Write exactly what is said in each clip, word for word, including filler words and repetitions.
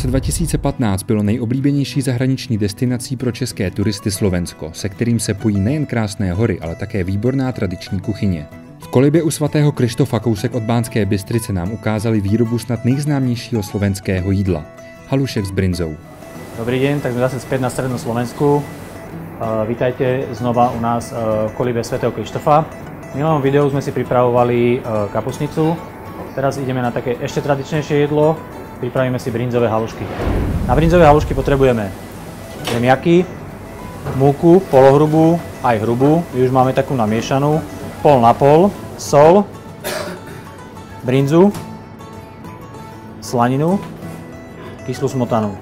roce dva tisíce patnáct bylo nejoblíbenější zahraniční destinací pro české turisty Slovensko, se kterým se pojí nejen krásné hory, ale také výborná tradiční kuchyně. V kolibě u svatého Kryštofa kousek od Banské Bystrice nám ukázali výrobu snad nejznámějšího slovenského jídla – halušek s brinzou. Dobrý deň, tak sme zase späť na strednom Slovensku. Vítajte znova u nás v kolibe svätého Kryštofa. V minulom videu sme si pripravovali kapustnicu. Teraz ideme na také ešte tradičnejšie jedlo. Pripravíme si brinzové halušky. Na brinzové halušky potrebujeme zemiaky, múku, polohrubú, aj hrubú. My už máme takú namiešanú. Pol na pol, sol, brinzu, slaninu, kyslú smotanu.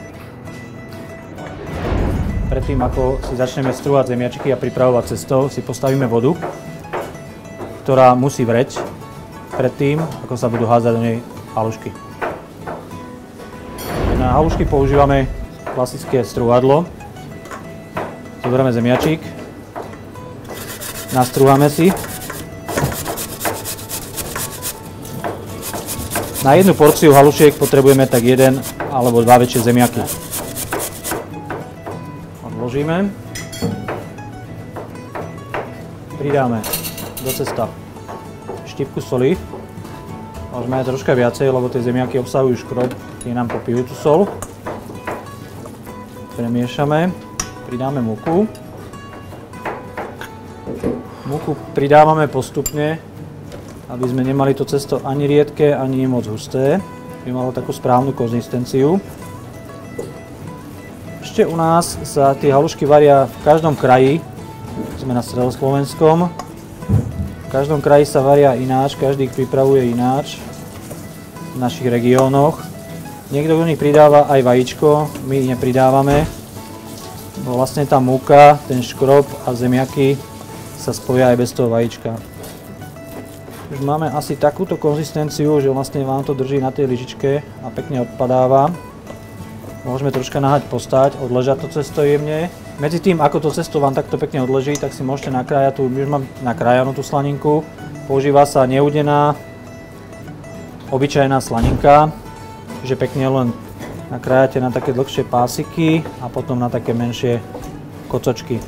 Predtým, ako si začneme strúhať zemiačky a pripravovať cesto, si postavíme vodu, ktorá musí vreť predtým, ako sa budú hádzať do nej halušky. Na halušky používame klasické strúhadlo. Zoberieme zemiačik, nastrúhame si. Na jednu porciu halušiek potrebujeme tak jeden alebo dva väčšie zemiaky. Odložíme. Pridáme do cesta štipku soli. Môžeme aj troška viacej, lebo tie zemiaky obsahujú škrob, tie nám popijú tú sol. Premiešame. Pridáme múku. Múku pridávame postupne, aby sme nemali to cesto ani riedke, ani moc husté. By malo takú správnu konzistenciu. Ešte u nás sa tie halušky varia v každom kraji. Sme na stredoslovenskom. V každom kraji sa varia ináč, každý ich pripravuje ináč v našich regiónoch. Niekto do nich pridáva aj vajíčko, my ich nepridávame. Vlastne tá múka, ten škrob a zemiaky sa spoja aj bez toho vajíčka. Už máme asi takúto konzistenciu, že vlastne vám to drží na tej lyžičke a pekne odpadáva. Môžeme troška nahať postať, odležať to cesto jemne. Medzi tým, ako to cesto vám takto pekne odleží, tak si môžete nakrájať tú, už mám nakrájanú tú slaninku. Používa sa neudená, obyčajná slaninka, že pekne len nakrájate na také dlhšie pásiky a potom na také menšie kocočky.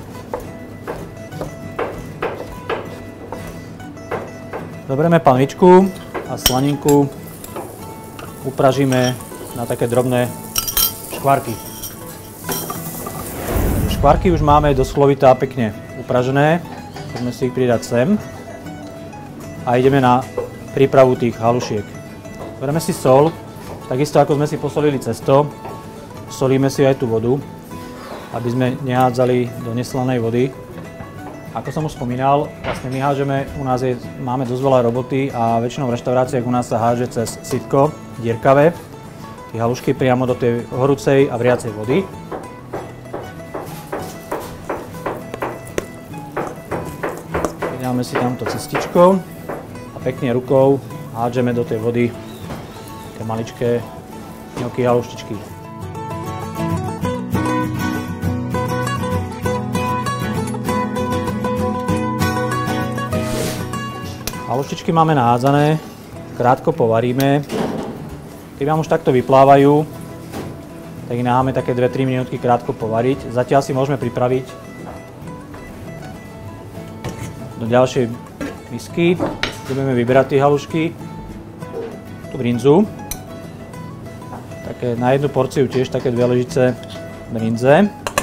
Zoberieme panvičku a slaninku upražíme na také drobné škvarky. Škvarky už máme do sklovita pekne upražené, môžeme si ich pridať sem a ideme na prípravu tých halušiek. Berieme si sol, takisto ako sme si posolili cesto, solíme si aj tú vodu, aby sme nehádzali do neslanej vody. Ako som už spomínal, vlastne my hážeme, u nás je, máme dosť veľa roboty a väčšinou v reštauráciách u nás sa háže cez sitko, dierkavé, tie halušky priamo do tej horúcej a vriacej vody. Pridáme si tamto cestičko a pekne rukou hádžeme do tej vody také maličké ňoky haluštičky. Haluštičky máme nahádzané, krátko povaríme. Keď vám už takto vyplávajú, tak ich necháme také dve tri minútky krátko povariť. Zatiaľ si môžeme pripraviť do ďalšej misky. Budeme vyberať tie halušky, tú brinzu. Také, na jednu porciu tiež také dve lyžice brinze.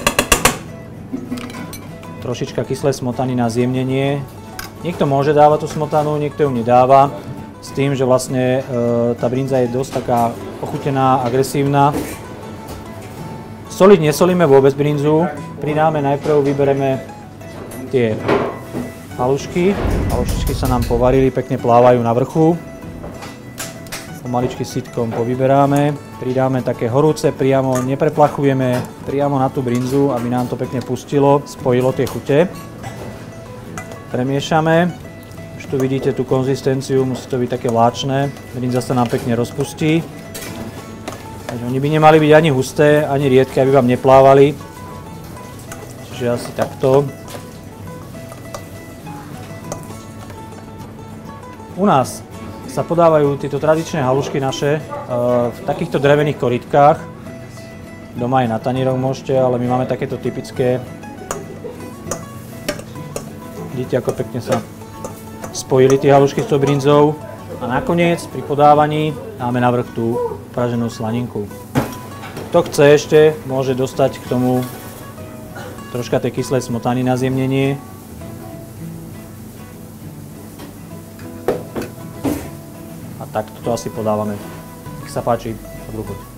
Trošička kyslé smotany na zjemnenie. Niekto môže dávať tú smotanu, niekto ju nedáva. S tým, že vlastne e, tá brinza je dosť taká ochutená, agresívna. Soliť nesolíme vôbec brinzu. Pridáme najprv, vybereme tie halušky. Halušičky sa nám povarili, pekne plávajú na vrchu. Pomaličky sitkom povyberáme. Pridáme také horúce, priamo nepreplachujeme priamo na tú brinzu, aby nám to pekne pustilo, spojilo tie chute. Premiešame. Už tu vidíte tú konzistenciu, musí to byť také vláčne. Brinza sa nám pekne rozpustí. Takže oni by nemali byť ani husté, ani riedke, aby vám neplávali. Čiže asi takto. U nás sa podávajú tieto tradičné halušky naše v takýchto drevených korytkách. Doma aj na tanieroch môžete, ale my máme takéto typické. Vidíte, ako pekne sa spojili tie halušky s tou brinzou. A nakoniec pri podávaní dáme na vrch tú praženú slaninku. Kto chce ešte, môže dostať k tomu troška tej kyslej smotany na zjemnenie. A takto to asi podávame. Nech sa páči, dobrú chuť.